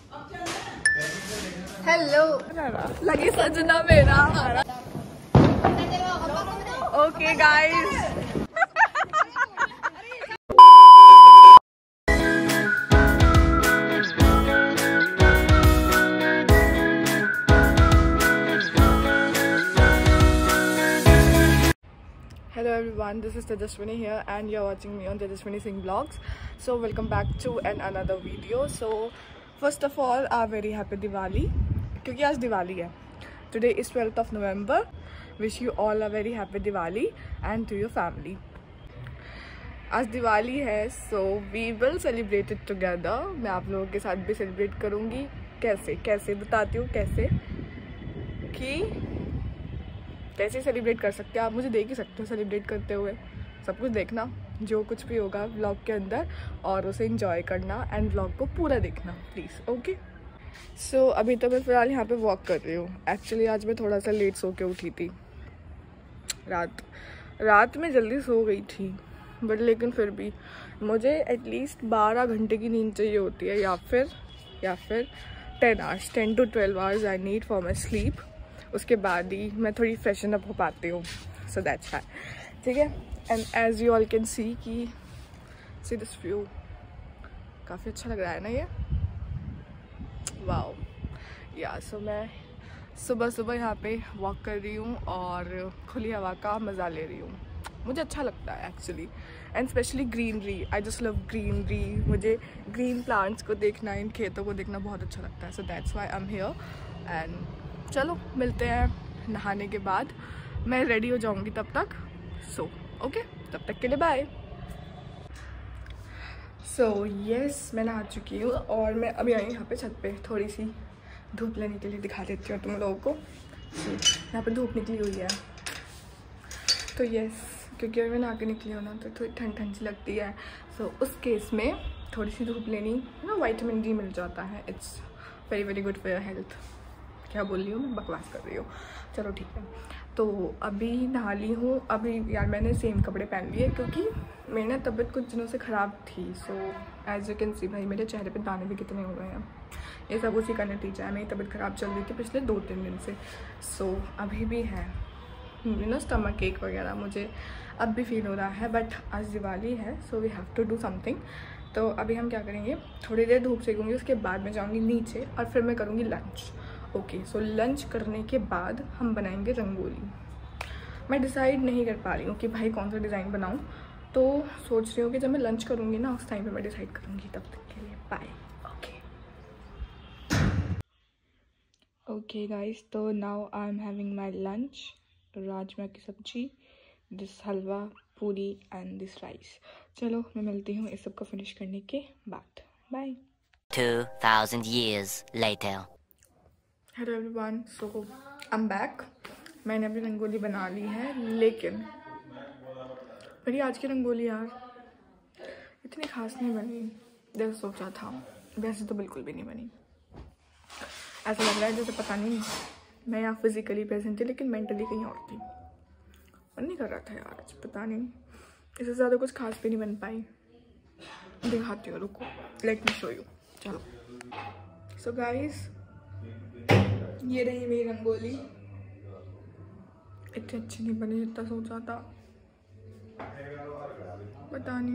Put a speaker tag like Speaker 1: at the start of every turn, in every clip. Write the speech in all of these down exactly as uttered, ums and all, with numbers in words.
Speaker 1: Hello लगी सजना मेरा। Okay guys Hello everyone, this is Tejaswini here and you're watching me on Tejaswini Singh Vlogs. So welcome back to an another video. So first of all, a very happy Diwali क्योंकि आज दिवाली है. Today is twelfth of November. Wish you all a very happy Diwali and to your family. आज दिवाली है so we will celebrate it together. मैं आप लोगों के साथ भी celebrate करूँगी. कैसे कैसे बताती हूँ कैसे कि कैसे सेलिब्रेट कर सकते हैं. आप मुझे देख ही सकते हो सेलिब्रेट करते हुए. सब कुछ देखना जो कुछ भी होगा व्लॉग के अंदर और उसे एंजॉय करना एंड व्लॉग को पूरा देखना प्लीज़. ओके सो अभी तो मैं फ़िलहाल यहाँ पे वॉक कर रही हूँ. एक्चुअली आज मैं थोड़ा सा लेट सो के उठी थी. रात रात में जल्दी सो गई थी बट लेकिन फिर भी मुझे एटलीस्ट बारह घंटे की नींद चाहिए होती है या फिर या फिर ten hours ten to twelve hours I need for my sleep. उसके बाद ही मैं थोड़ी फ्रेशन अप हो पाती हूँ. So that's why. ठीक है. And as you all can see कि सी दिस व्यू काफ़ी अच्छा लग रहा है ना ये. वाओ या सो मैं सुबह सुबह यहाँ पे वॉक कर रही हूँ और खुली हवा का मज़ा ले रही हूँ. मुझे अच्छा लगता है actually and specially greenery. I just love greenery. मुझे ग्रीन प्लांट्स को देखना इन खेतों को देखना बहुत अच्छा लगता है. So that's why I am here. And चलो मिलते हैं नहाने के बाद. मैं रेडी हो जाऊंगी तब तक. सो so, ओके okay, तब तक के लिए बाय. सो यस मैं नहा चुकी हूँ और मैं अभी आई यहाँ पे छत पे थोड़ी सी धूप लेने के लिए. दिखा देती हूँ तुम लोगों को. so, यहाँ पे धूप निकली हुई है तो यस क्योंकि अभी मैं नहा के निकली हूँ ना तो थोड़ी ठंड ठंड सी लगती है. सो so, उस केस में थोड़ी सी धूप लेनी ना विटामिन डी मिल जाता है. It's very very good for your health. क्या बोल रही हूँ मैं बकवास कर रही हूँ. चलो ठीक है. तो अभी नहा ली हूँ. अभी यार मैंने सेम कपड़े पहन लिए क्योंकि मेरी ना तबीयत कुछ दिनों से ख़राब थी. So as you can see भाई मेरे चेहरे पे दाने भी कितने हो गए हैं. ये सब उसी का नतीजा है. मेरी तबीयत ख़राब चल रही थी पिछले दो तीन दिन से. सो so, अभी भी है यू नो स्टमक एक वगैरह मुझे अब भी फील हो रहा है. बट आज दिवाली है so we have to do something. तो अभी हम क्या करेंगे थोड़ी देर धूप सेकूँगी. उसके बाद मैं जाऊँगी नीचे और फिर मैं करूँगी लंच. ओके सो लंच करने के बाद हम बनाएंगे रंगोली. मैं डिसाइड नहीं कर पा रही हूँ कि भाई कौन सा डिज़ाइन बनाऊँ. तो सोच रही हूँ कि जब मैं लंच करूँगी ना उस टाइम पे मैं डिसाइड करूँगी. तब तक के लिए बाय. ओके ओके गाइस तो now I am having my lunch. राजमा की सब्जी, दिस हलवा, पूरी एंड दिस राइस. चलो मैं मिलती हूँ इस सब को फिनिश करने के बाद. Bye.
Speaker 2: two thousand years later.
Speaker 1: Hello everyone. So I am back. मैंने अपनी रंगोली बना ली है लेकिन मेरी आज की रंगोली यार इतनी खास नहीं बनी जैसे सोचा था. वैसे तो बिल्कुल भी नहीं बनी. ऐसा लग रहा है जैसे पता नहीं मैं यहाँ फिजिकली प्रेजेंट थी लेकिन मेंटली कहीं और थी. मन नहीं कर रहा था यार. पता नहीं इससे ज़्यादा कुछ खास भी नहीं बन पाई. दिखाती हूँ रुको. Let me show you. चलो. सो गाइस ये रही मेरी रंगोली. इतनी अच्छी नहीं बनी जितना सोचा था. पता नहीं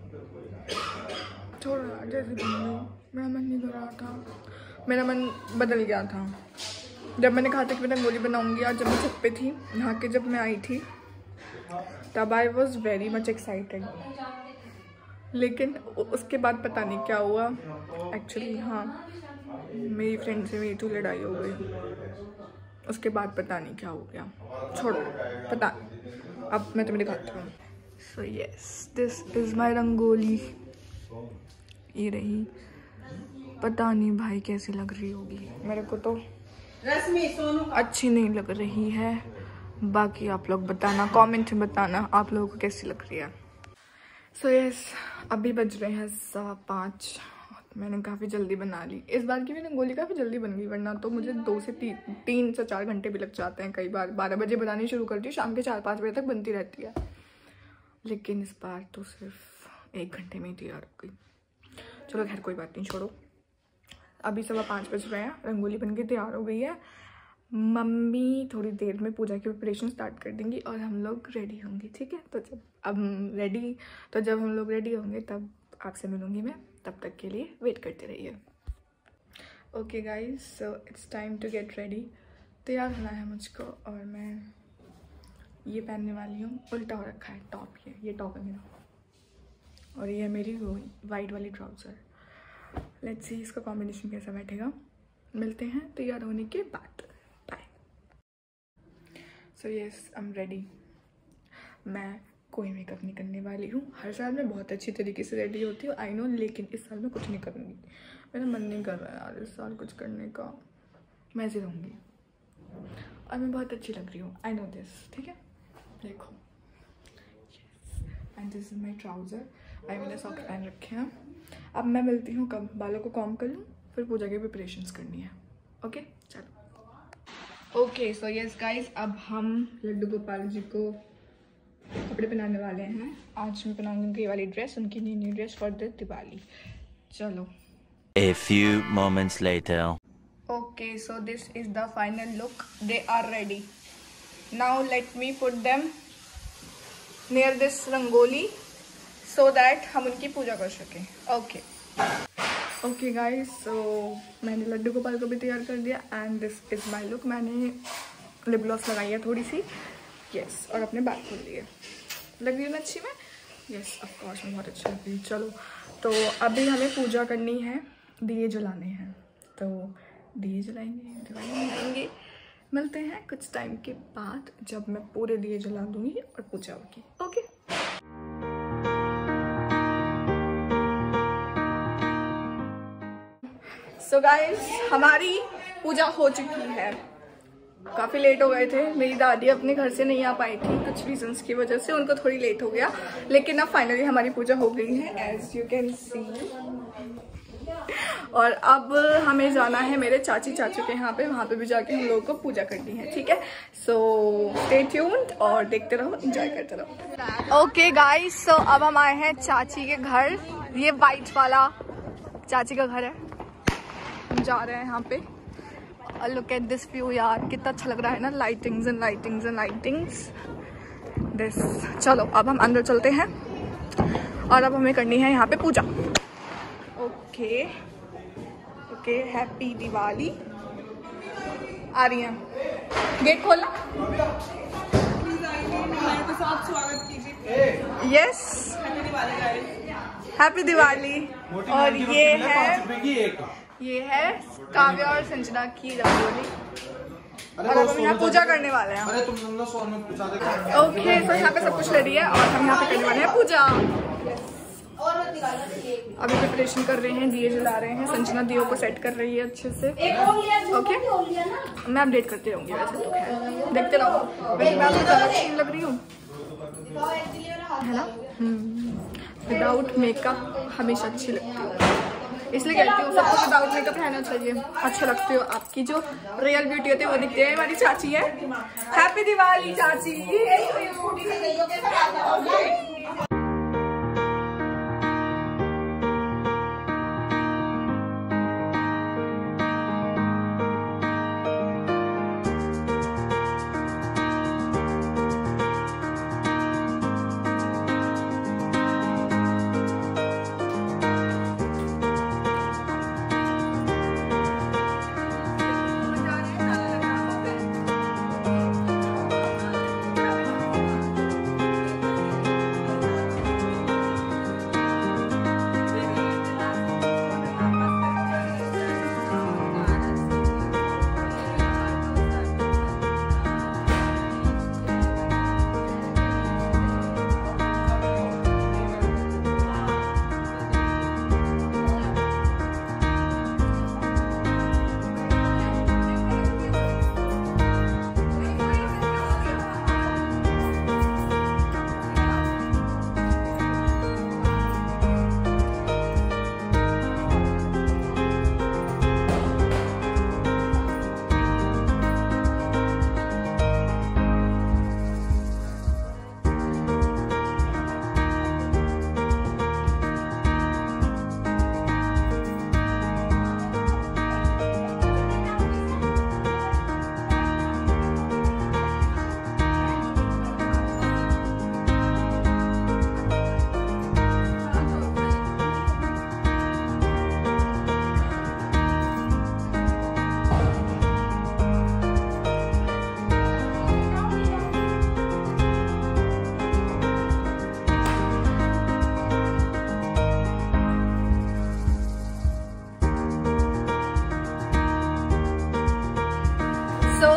Speaker 1: छोड़ रहा जैसे बन गई. मेरा मन नहीं कर रहा था. मेरा मन बदल गया था जब मैंने कहा था कि मैं रंगोली बनाऊंगी. आज जब मैं छत पे थी नहा के जब मैं आई थी तब I was very much excited. लेकिन उसके बाद पता नहीं क्या हुआ एक्चुअली. हाँ मेरी फ्रेंड से मेरी तो लड़ाई हो गई. उसके बाद पता नहीं क्या हो गया. छोड़ो पता नहीं. अब मैं तुम्हें दिखाती हूँ. So yes this is my rangoli. ये रही. पता नहीं भाई कैसी लग रही होगी. मेरे को तो अच्छी नहीं लग रही है. बाकी आप लोग बताना कमेंट में बताना आप लोगों को कैसी लग रही है. सो so यस अभी बज रहे हैं सवा पाँच. मैंने काफ़ी जल्दी बना ली. इस बार की भी रंगोली काफ़ी जल्दी बन गई. वरना तो मुझे दो से ती, तीन से चार घंटे भी लग जाते हैं. कई बार बारह बजे बनानी शुरू करती हूँ शाम के चार पाँच बजे तक बनती रहती है. लेकिन इस बार तो सिर्फ एक घंटे में ही तैयार हो गई. चलो खैर कोई बात नहीं छोड़ो. अभी सवा पाँच बज रहे हैं, रंगोली बन के तैयार हो गई है। मम्मी थोड़ी देर में पूजा की प्रिपरेशन स्टार्ट कर देंगी और हम लोग रेडी होंगे, ठीक है। तो जब अब हम रेडी तो जब हम लोग रेडी होंगे तब आपसे मिलूँगी मैं, तब तक के लिए वेट करते रहिए। Okay guys, so it's time to get ready. तैयार होना है मुझको और मैं ये पहनने वाली हूँ। उल्टा हो रखा है टॉप, ये ये टॉप है मेरा और ये है मेरी वो वाइट वाली ट्राउज़र। लेट्स सी इसका कॉम्बिनेशन कैसा बैठेगा। मिलते हैं तैयार होने के बाद। Bye. So yes, I am ready. मैं कोई मेकअप नहीं करने वाली हूँ। हर साल मैं बहुत अच्छी तरीके से रेडी होती हूँ, आई नो, लेकिन इस साल मैं कुछ नहीं करूँगी। मेरा मन नहीं कर रहा है यार इस साल कुछ करने का। मैं ऐसे रहूँगी और मैं बहुत अच्छी लग रही हूँ, आई नो दिस, ठीक है। देखो, and this is my trouser. I मैंने सॉक्स पहन रखे हैं। अब मैं मिलती हूँ कब बालों को कॉम्ब कर लूँ, फिर पूजा की प्रिपरेशंस करनी है। Okay okay? चलो। ओके सो यस गाइज, अब हम लड्डू गोपाल जी को कपड़े पहनाने वाले हैं। आज मैं पहनाऊंगी उनकी वाली ड्रेस, उनकी नई नई ड्रेस फॉर द दिवाली। चलो।
Speaker 2: A few moments later.
Speaker 1: Okay, so this is the final look. They are ready. Now let me put them near this rangoli so that हम उनकी पूजा कर सकें। Okay. Okay guys, so मैंने लड्डू गोपाल को भी तैयार कर दिया and this is my look. मैंने लिप ग्लॉस लगाई है थोड़ी सी, यस yes, और अपने बाल खोल लिए। लग रही है ना अच्छी मैं? यस ऑफ कोर्स मैं बहुत अच्छी लग रही हूँ। चलो, तो अभी हमें पूजा करनी है, दिए जलाने हैं, तो दिए जलाएंगे, दिवाली मनाएंगे। मिलते हैं कुछ टाइम के बाद जब मैं पूरे दिए जला दूंगी और पूजा होगी। ओके सो गाइस, हमारी पूजा हो चुकी है। काफ़ी लेट हो गए थे, मेरी दादी अपने घर से नहीं आ पाई थी कुछ रीजंस की वजह से, उनको थोड़ी लेट हो गया, लेकिन अब फाइनली हमारी पूजा हो गई है एज यू कैन सी। और अब हमें जाना है मेरे चाची चाचू के यहाँ पे, वहाँ पे भी जाके हम लोगों को पूजा करनी है, ठीक है। सो स्टे ट्यून्ड और देखते रहो, एंजॉय करते रहो। ओके गाइस, सो अब हम आए हैं चाची के घर। ये वाइट वाला चाची का घर है, हम जा रहे हैं यहाँ पे। लुक एट दिस व्यू यार, कितना अच्छा लग रहा है ना, lightings and lightings and lightings this. चलो अब हम अंदर चलते हैं और अब हमें करनी है यहाँ पे पूजा। Okay okay, happy Diwali. आ रही हैं, गेट खोलना। स्वागत कीजिए। Yes, happy Diwali. और ये है ये है काव्या और संजना की रंगोली और अब हम यहाँ पूजा करने वाले हैं। ओके, तो यहाँ पे सब कुछ रेडी है और हम यहाँ पे करने वाले हैं पूजा। अभी प्रिपरेशन कर रहे हैं, दिए जला रहे हैं। संजना दियों को सेट कर रही है अच्छे से। ओके, मैं अपडेट करती रहूँगी वैसे तो, खैर देखते रहो। वैसे मैं आपको ज़्यादा अच्छी लग रही हूँ, है ना। विदाउट मेकअप हमेशा अच्छी लगती हूँ, इसलिए कहती हूँ सबको विदाउट मेकअप रहना चाहिए, अच्छे लगते हो। आपकी जो रियल ब्यूटी होती है वो दिखती है। हमारी चाची है। हैप्पी दिवाली चाची।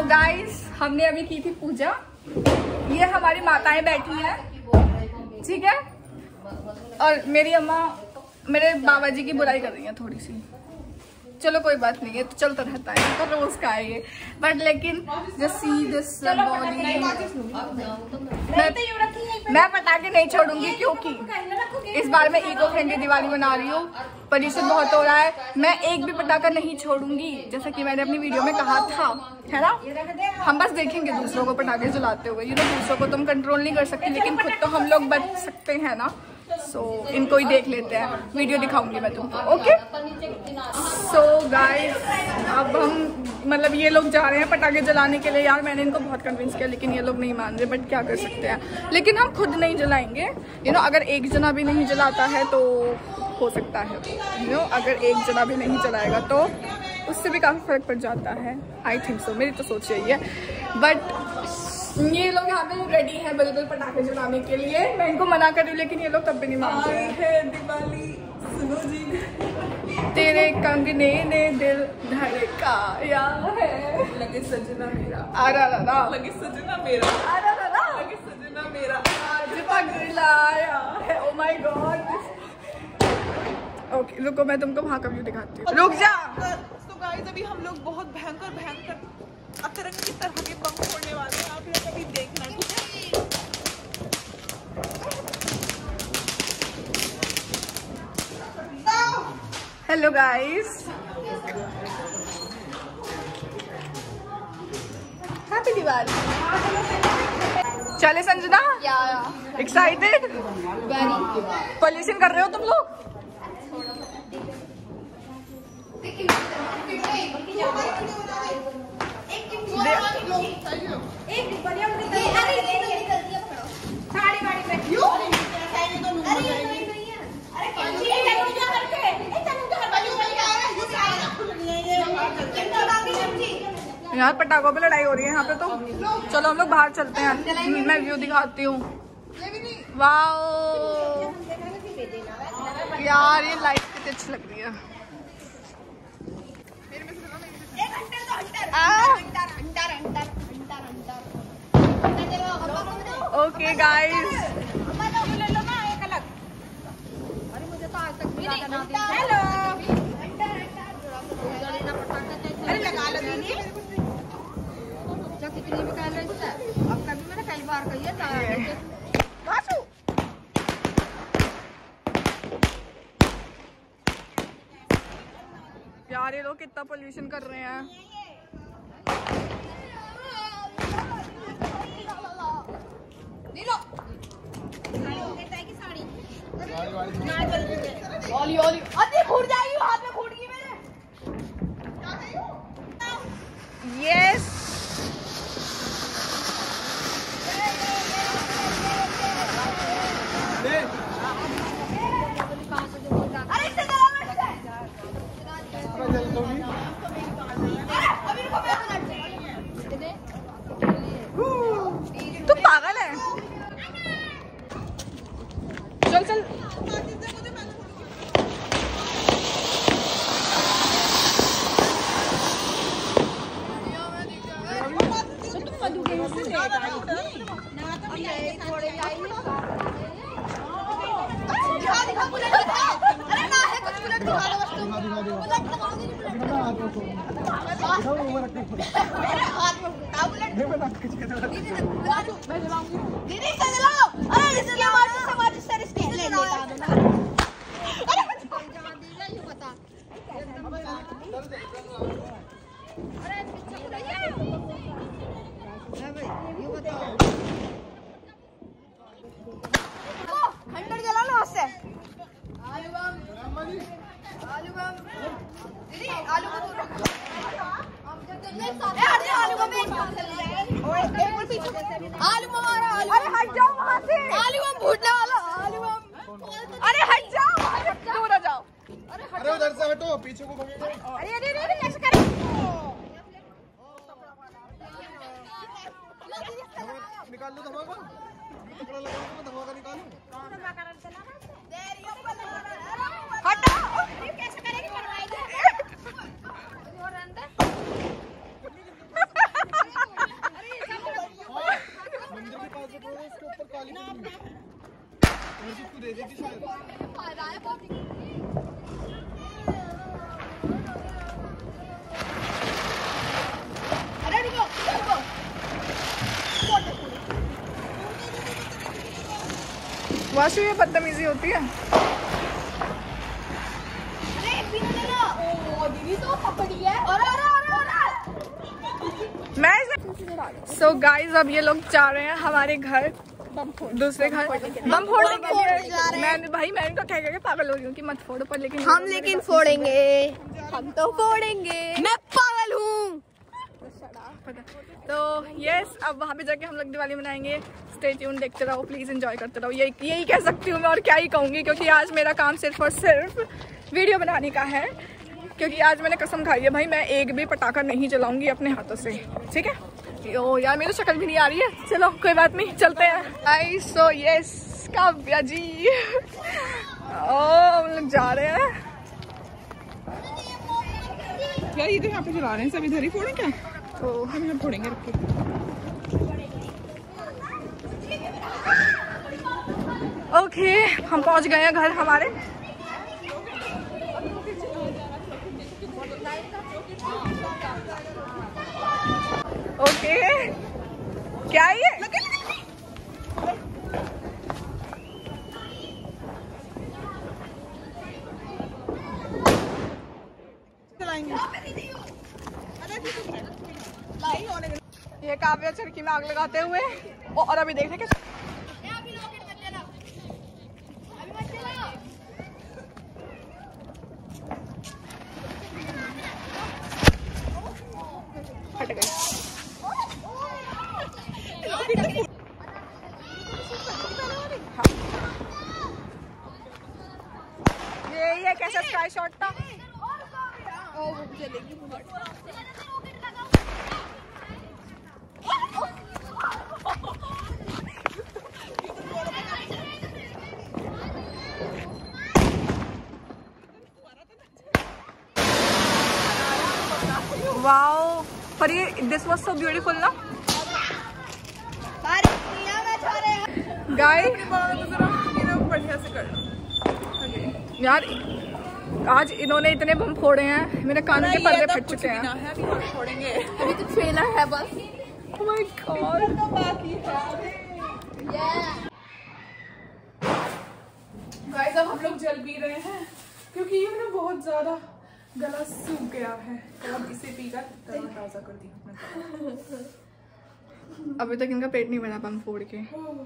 Speaker 1: गाइस हमने अभी की थी पूजा। ये हमारी माताएं बैठी हैं, ठीक है, और मेरी अम्मा मेरे बाबा जी की बुराई कर रही है थोड़ी सी। चलो कोई बात नहीं है, तो चलता रहता है, तो रोज का है ये। बट लेकिन जस्ट सी दिस बॉडी, मैं पटाखे नहीं छोड़ूंगी क्योंकि इस बार मैं इको फ्रेंडली दिवाली मना रही हूँ। प्रदूषण बहुत हो रहा है, मैं एक भी पटाखा नहीं छोड़ूंगी, जैसा कि मैंने अपनी वीडियो में कहा था, है ना। हम बस देखेंगे दूसरों को पटाखे जलाते हुए, यू नो, दूसरों को तुम कंट्रोल नहीं कर सकते, लेकिन खुद तो हम लोग बच सकते हैं ना। सो so, इनको ही देख लेते हैं, वीडियो दिखाऊंगी मैं तुमको, ओके। सो गाइस अब हम मतलब ये लोग जा रहे हैं पटाखे जलाने के लिए। यार मैंने इनको बहुत कन्विंस किया लेकिन ये लोग नहीं मान रहे, बट क्या कर सकते हैं। लेकिन हम खुद नहीं जलाएंगे, यू नो, अगर एक जना भी नहीं जलाता है तो हो सकता है, यू नो, अगर एक जना भी नहीं जलाएगा तो उससे भी काफ़ी फर्क पड़ जाता है। आई थिंक सो, मेरी तो सोच यही है। बट ये लोग यहाँ पे रेडी है बिल्कुल पटाखे जलाने के लिए। मैं इनको मना कर रही हूँ लेकिन ये लोग तब भी नहीं मानते हैं। दिवाली सुनो जी, तेरे कंगने ने दिल धड़काया है, लगे सजना मेरा, आरा रा लगे सजना मेरा, आरा रा लगे सजना मेरा, आज पगलाया है। Oh my God. ओके रुको, मैं तुमको वहाँ का व्यू दिखाती हूँ, रुक जा।
Speaker 3: तो गाइस अभी हम लोग बहुत भयंकर भयंकर अतरंग की तरह के बम फोड़ने वाले हैं, आप लोग अभी देखना, ठीक है।
Speaker 1: Hello guys, happy Diwali. चले संजना, एक्साइटेड, पॉल्यूशन कर रहे हो तुम लोग। यार पटाखों पे लड़ाई हो रही है यहाँ पे, तो चलो हम लोग बाहर चलते हैं, मैं व्यू दिखाती हूँ। वाओ यार ये लाइट कितनी अच्छी लग रही है। ओके गाइस, हेलो, अरे लगा लो दीदी, कितनी भी कह लो इससे, अब कभी मैंने कई बार कही है। यार ये लोग कितना पोल्यूशन कर रहे हैं। ओली ओली अरे फूट जाएगी, हाथ में फूट गई मेरे। यस तू पागल है, चल चल। दीदी से चलाओ, अरे इसलिए माचिस से माचिस से इसके ले ले अरे ये बता, अरे पीछे को ले जाओ, हां भाई ये बताओ, खंडर जला लो उससे। आलू बम, आलू बम दीदी, आलू को दूर रखो। आलू बम एक साथ चल जाएगा, और एक और पीछे आलू बम आ रहा। अरे हट जाओ वहां से, आलू बम फूटने वाला, आलू बम, अरे हट जाओ वहां से, दूर हो जाओ। अरे अरे उधर से हटो, पीछे को घूमिए। अरे अरे अरे कैसे करें, निकाल लो धमाका, टुकड़ा लगा दो, धमाका निकालो, धमाका चलाना देर ये हटो, कैसे करेंगे, करवाइए। वाशु ये बदतमीजी होती है। मैं सो गाइज अब ये लोग जा रहे हैं हमारे घर, दूसरे घर बम फोड़ने के लिए। मैंने भाई मैंने तो कह के पागल हो रही हूँ कि मत फोड़ो, पर लेकिन
Speaker 4: हम लेकिन फोड़ेंगे, हम तो फोड़ेंगे। मैं पागल हूँ।
Speaker 1: तो यस अब वहाँ पे जाके हम लोग दिवाली मनाएंगे। स्टे ट्यून, देखते रहो, प्लीज एंजॉय करते रहो। यही यही कह सकती हूँ मैं, और क्या ही कहूँगी, क्योंकि आज मेरा काम सिर्फ और सिर्फ वीडियो बनाने का है। क्योंकि आज मैंने कसम खाई है भाई, मैं एक भी पटाखा नहीं जलाऊंगी अपने हाथों से, ठीक है। ओ यार मेरी शक्ल भी नहीं आ रही है, चलो कोई बात नहीं, चलते हैं। आई सो यस काव्या जी ओ हम लोग जा रहे हैं
Speaker 3: यार। ये तो यहाँ पे चला रहे हैं सब, इधर ही फोड़ें क्या?
Speaker 1: तो
Speaker 3: हम यहाँ फोड़ेंगे, रख के।
Speaker 1: ओके हम पहुंच गए हैं घर हमारे। ओके क्या है ये? ये काव्या चरखी में आग लगाते हुए, और अभी देखने के हट गए। ये ये कैसा स्काई शॉट था। ओ वो चलेगी वाओ, पर ये दिस वाज सो ब्यूटीफुल ना गाइस।
Speaker 3: बढ़िया से कर लो
Speaker 1: यार आज इन्होंने इतने बम फोड़े हैं, मेरे कान के पर्दे फट चुके हैं।
Speaker 3: अभी हम फोड़ेंगे,
Speaker 4: अभी तो ट्रेलर है बस।
Speaker 1: Oh my God। गाइस अब हम लोग जल पी रहे हैं, क्योंकि ये ना बहुत ज्यादा गला सूख गया है, तो अब इसे पीकर ताजा कर दी अपना। अभी तक इनका पेट नहीं भरा बम फोड़ के,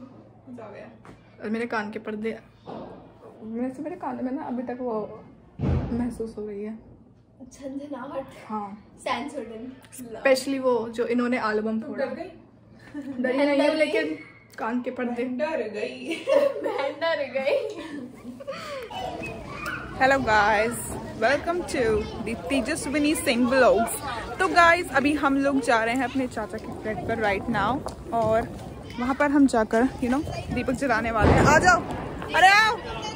Speaker 1: और मेरे कान के पर्दे, मेरे से मेरे कान में ना अभी तक वो महसूस हो रही है
Speaker 4: झंझनाहट।
Speaker 1: हाँ
Speaker 4: सेंसोडन,
Speaker 1: स्पेशली वो जो इन्होंने एल्बम फोड़ा। डरी नहीं हूँ, लेकिन कान के पर्दे
Speaker 3: डर गई।
Speaker 4: मैं डर गई।
Speaker 3: Hello guys, welcome to the Tejaswini Singh vlogs. तो गाइस अभी हम लोग जा रहे हैं अपने चाचा के फ्लैट पर राइट नाउ, और वहाँ पर हम जाकर यू नो दीपक जलाने वाले हैं। आ जाओ, अरे आओ।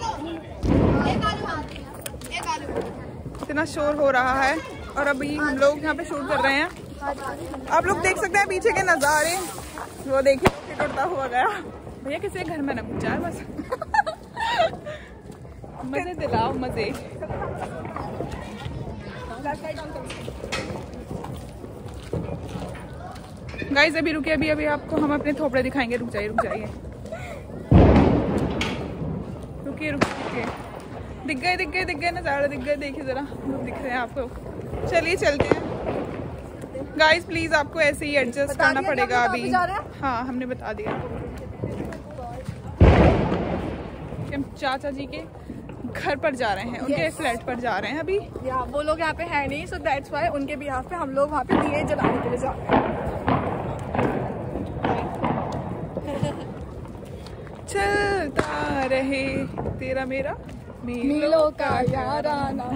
Speaker 3: इतना शोर हो रहा है, और अभी हम लोग यहाँ पे शूट कर रहे हैं। आप लोग देख सकते हैं पीछे के नज़ारे, वो देखिए टूटता हुआ गया। भैया किसी के घर में ना पूछा बस। मजे दिलाओ मजे। गाइस अभी रुके, अभी अभी आपको हम अपने थोपड़े दिखाएंगे। रुक जाइए रुक जाइए रुकिए रुकिए। दिख गए दिख गए दिख गए नज़ारा दिख गए, देखिए जरा दिख रहे हैं आपको। चलिए चलते हैं गाइस, प्लीज आपको ऐसे ही एडजस्ट करना पड़ेगा अभी। हाँ हमने बता दिया। हम चाचा जी के घर पर जा रहे हैं, उनके फ्लैट पर जा रहे हैं अभी।
Speaker 1: या वो लोग यहाँ पे है नहीं, सो दैट्स व्हाई उनके बिहाफ पे हम लोग वहाँ पे दिए जलाने के लिए जा रहे हैं।
Speaker 3: चलता रहे तेरा मेरा
Speaker 1: मीलों का याराना।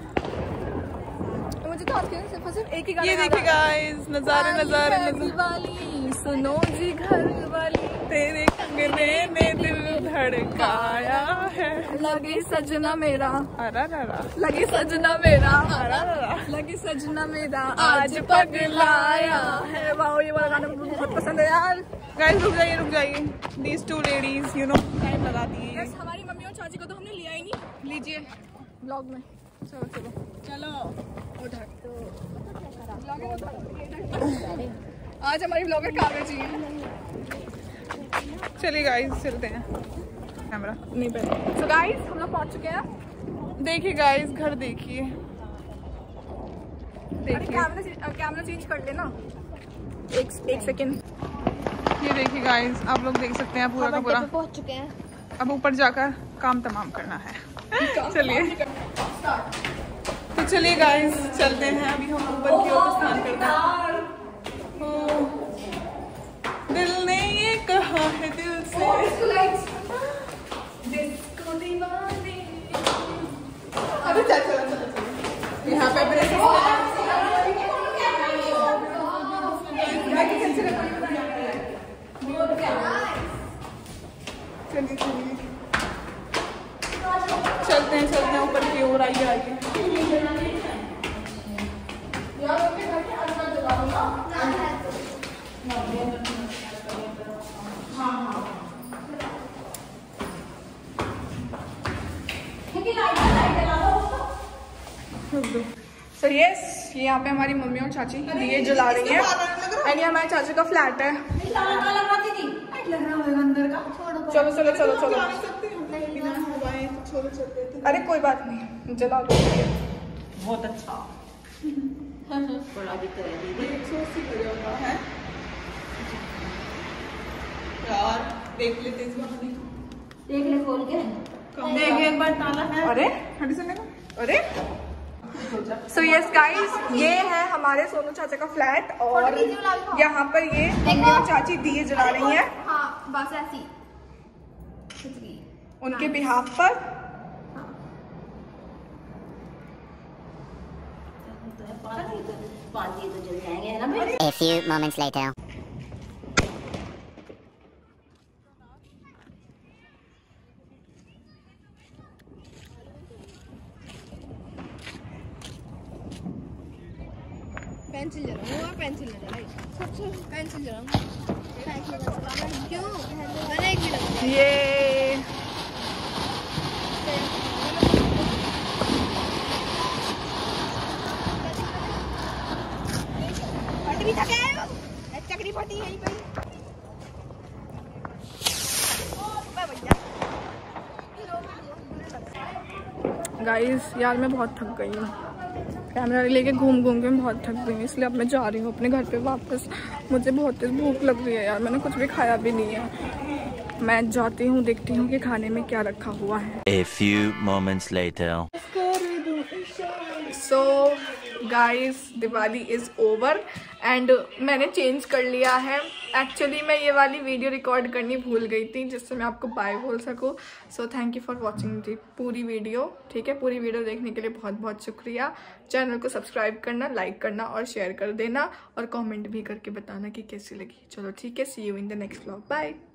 Speaker 1: मुझे तो आपके सिर्फ सिर्फ एक ही गाना
Speaker 3: ये देखिए गाइस, नजारे नजारे नजारे
Speaker 1: वाली सुनो जी घर वाली,
Speaker 3: तेरे कंगने ने दिल धड़काया है।
Speaker 1: लगे सजना मेरा,
Speaker 3: अरा रा
Speaker 1: लगे सजना मेरा,
Speaker 3: अरा रा
Speaker 1: लगे सजना मेरा आज पगलाया है। वाओ ये वाला गाना मुझे बहुत पसंद है यार।
Speaker 3: गाइस रुक जाइए रुक जाइए, these two ladies you know time लगा दिए।
Speaker 1: बस हमारी मम्मी और चाची को तो हमने लिया ही नहीं।
Speaker 3: लीजिए
Speaker 1: ब्लॉग में
Speaker 3: चलो चलो चलो
Speaker 1: उधर आज हमारी ब्लॉगर काव्या जी हैं।
Speaker 3: चलिए गाइस चलते हैं। कैमरा
Speaker 1: नहीं पहले। सो गाइस हम लोग पहुंच चुके हैं।
Speaker 3: देखिए गाइस, घर देखिए देखिए
Speaker 1: कैमरा कैमरा चेंज कर लेना एक एक सेकेंड।
Speaker 3: ये देखिए गाइस, आप लोग देख सकते हैं पूरा का पूरा।
Speaker 4: पहुंच चुके हैं।
Speaker 3: अब ऊपर जाकर काम तमाम करना है। चलिए तो चलिए गाइस, चलते हैं। अभी हम ऊपर की ओर प्रस्थान करते हैं। ओ, दिल ने ये कहा है दिल से। अरे चल चलो चलो चलो, यहाँ पे अपने चलिए चलिए चलते हैं चलते हैं ऊपर की ओर। आइए आइए।
Speaker 1: सो यस, यहाँ पे हमारी मम्मी और चाची दिए जला रही हैं एंड ये हमारे चाची का फ्लैट है। चलो चलो चलो चलो, अरे कोई बात नहीं, जला दो।
Speaker 5: बहुत अच्छा। बड़ा भी तो है
Speaker 3: यार, देख लेते इस बार।
Speaker 5: देख ले खोल के,
Speaker 3: देख एक बार ताला है।
Speaker 1: अरे
Speaker 3: हटी सुने को।
Speaker 1: अरे सो यस गाइस, ये है हमारे सोनू चाचा का फ्लैट और यहाँ पर ये मम्मी और चाची दिए जला रही हैं।
Speaker 4: हाँ बस ऐसी
Speaker 1: उनके बिहाफ पर।
Speaker 5: पाँच दिए तो जल जाएंगे है ना भाई।
Speaker 2: A few moments later.
Speaker 4: Pencil जलाऊंगा, पेंसिल ना जलाई, पेंसिल जलाऊंगा, पेंसिल जलाऊंगा। क्यों? मैंने एक भी लगाया।
Speaker 1: ये
Speaker 4: फट भी सके, चक्री फटी यहीं पे।
Speaker 1: गाइस यार मैं बहुत थक गई हूँ, कैमरा लेके घूम घूम के मैं बहुत थक गई हूँ, इसलिए अब मैं जा रही हूँ अपने घर पे वापस। मुझे बहुत तेज भूख लग रही है यार, मैंने कुछ भी खाया भी नहीं है। मैं जाती हूँ, देखती हूँ कि खाने में क्या रखा हुआ है।
Speaker 2: A few moments later.
Speaker 1: So guys Diwali is over and मैंने चेंज कर लिया है। एक्चुअली मैं ये वाली वीडियो रिकॉर्ड करनी भूल गई थी जिससे मैं आपको बाय बोल सकूँ। So thank you for watching the पूरी वीडियो। ठीक है, पूरी वीडियो देखने के लिए बहुत बहुत शुक्रिया। चैनल को सब्सक्राइब करना, लाइक करना और शेयर कर देना और कमेंट भी करके बताना कि कैसी लगी। चलो ठीक है, see you in the next vlog, bye.